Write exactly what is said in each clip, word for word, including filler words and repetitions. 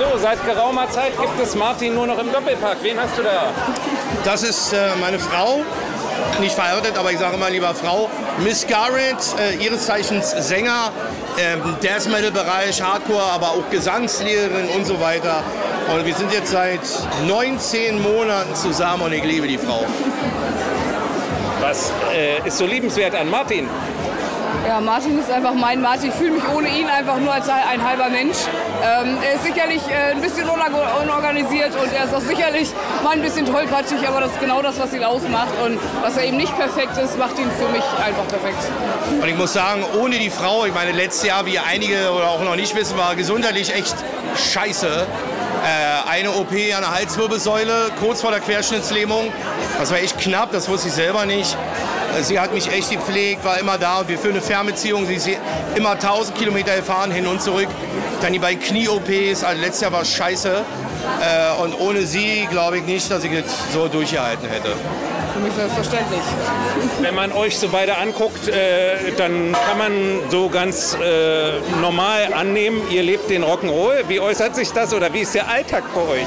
So, seit geraumer Zeit gibt es Martin nur noch im Doppelpack. Wen hast du da? Das ist äh, meine Frau, nicht verheiratet, aber ich sage immer lieber Frau. Miss Garrett, äh, ihres Zeichens Sänger, ähm, Death Metal Bereich, Hardcore, aber auch Gesangslehrerin und so weiter. Und wir sind jetzt seit neunzehn Monaten zusammen und ich liebe die Frau. Was äh, ist so liebenswert an Martin? Ja, Martin ist einfach mein Martin. Ich fühle mich ohne ihn einfach nur als ein halber Mensch. Ähm, er ist sicherlich äh, ein bisschen unorganisiert und er ist auch sicherlich mal ein bisschen tollpatschig, aber das ist genau das, was ihn ausmacht. Und was er eben nicht perfekt ist, macht ihn für mich einfach perfekt. Und ich muss sagen, ohne die Frau, ich meine, letztes Jahr, wie einige oder auch noch nicht wissen, war gesundheitlich echt scheiße. Äh, eine O P an der Halswirbelsäule, kurz vor der Querschnittslähmung. Das war echt knapp, das wusste ich selber nicht. Sie hat mich echt gepflegt, war immer da und wir führen eine Fernbeziehung. Sie ist immer tausend Kilometer gefahren, hin und zurück. Dann die beiden Knie-O Ps, also letztes Jahr war es scheiße. Äh, und ohne sie glaube ich nicht, dass ich das so durchgehalten hätte. Für mich selbstverständlich. Wenn man euch so beide anguckt, äh, dann kann man so ganz äh, normal annehmen, ihr lebt den Rock'n'Roll. Wie äußert sich das oder wie ist der Alltag bei euch?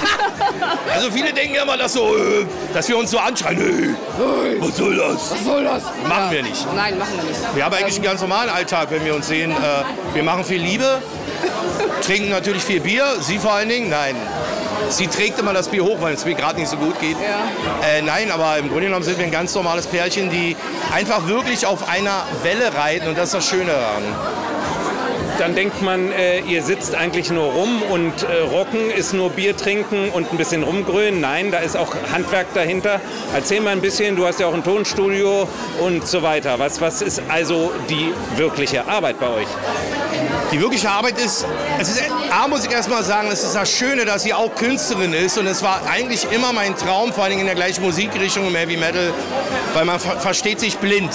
Also viele denken immer, dass, so, äh, dass wir uns so anschreien. Hey, was soll das? Was soll das? Machen ja. wir nicht. Nein, machen wir nicht. Wir haben eigentlich einen ganz normalen Alltag, wenn wir uns sehen. Äh, wir machen viel Liebe, trinken natürlich viel Bier. Sie vor allen Dingen? Nein. Sie trägt immer das Bier hoch, weil es mir gerade nicht so gut geht. Ja. Äh, nein, aber im Grunde genommen sind wir ein ganz normales Pärchen, die einfach wirklich auf einer Welle reiten und das ist das Schöne daran. Dann denkt man, äh, ihr sitzt eigentlich nur rum und äh, Rocken ist nur Bier trinken und ein bisschen rumgrölen. Nein, da ist auch Handwerk dahinter. Erzähl mal ein bisschen, du hast ja auch ein Tonstudio und so weiter. Was, was ist also die wirkliche Arbeit bei euch? Die wirkliche Arbeit ist, es ist, A, muss ich erst mal sagen, es ist das Schöne, dass sie auch Künstlerin ist und es war eigentlich immer mein Traum, vor allem in der gleichen Musikrichtung im Heavy Metal, weil man ver versteht sich blind.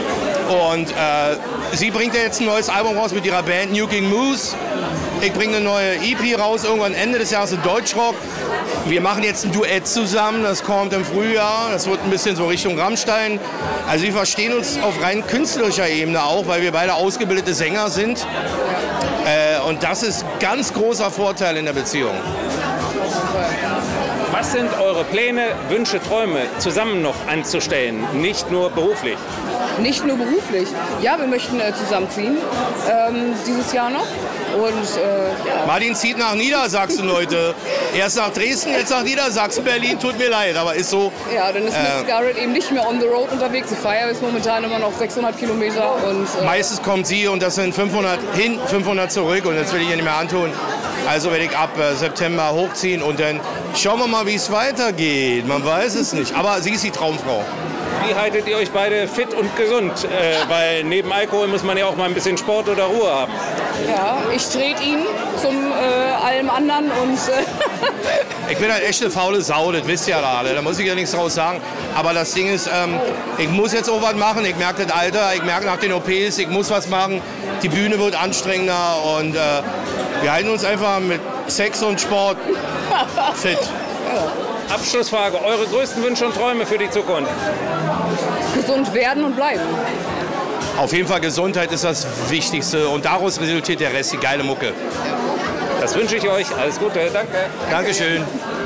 Und äh, sie bringt ja jetzt ein neues Album raus mit ihrer Band New King Moose. Ich bringe eine neue E P raus, irgendwann Ende des Jahres in Deutschrock. Wir machen jetzt ein Duett zusammen, das kommt im Frühjahr, das wird ein bisschen so Richtung Rammstein. Also wir verstehen uns auf rein künstlerischer Ebene auch, weil wir beide ausgebildete Sänger sind. Äh, und das ist ganz großer Vorteil in der Beziehung. Was sind eure Pläne, Wünsche, Träume zusammen noch anzustellen, nicht nur beruflich? Nicht nur beruflich. Ja, wir möchten äh, zusammenziehen, ähm, dieses Jahr noch. Und, äh, ja. Martin zieht nach Niedersachsen, Leute. Erst nach Dresden, jetzt nach Niedersachsen. Berlin, tut mir leid, aber ist so. Ja, dann ist äh, Miss Garrett eben nicht mehr on the road unterwegs. Die Feier ist momentan immer noch sechshundert Kilometer. Und, äh, meistens kommt sie und das sind fünfhundert hin, fünfhundert zurück und das will ich ihr nicht mehr antun. Also werde ich ab äh, September hochziehen und dann schauen wir mal, wie es weitergeht. Man weiß es nicht, aber sie ist die Traumfrau. Wie haltet ihr euch beide fit und gesund? Äh, weil neben Alkohol muss man ja auch mal ein bisschen Sport oder Ruhe haben. Ja, ich trete ihn zum äh, allem anderen und... Äh ich bin halt echt eine faule Sau, das wisst ihr ja alle, da muss ich ja nichts draus sagen. Aber das Ding ist, ähm, ich muss jetzt auch was machen, ich merke das Alter, ich merke nach den O Ps, ich muss was machen. Die Bühne wird anstrengender und äh, wir halten uns einfach mit Sex und Sport fit. Ja. Abschlussfrage, eure größten Wünsche und Träume für die Zukunft? Gesund werden und bleiben. Auf jeden Fall Gesundheit ist das Wichtigste und daraus resultiert der Rest, die geile Mucke. Das wünsche ich euch. Alles Gute. Danke. Dankeschön.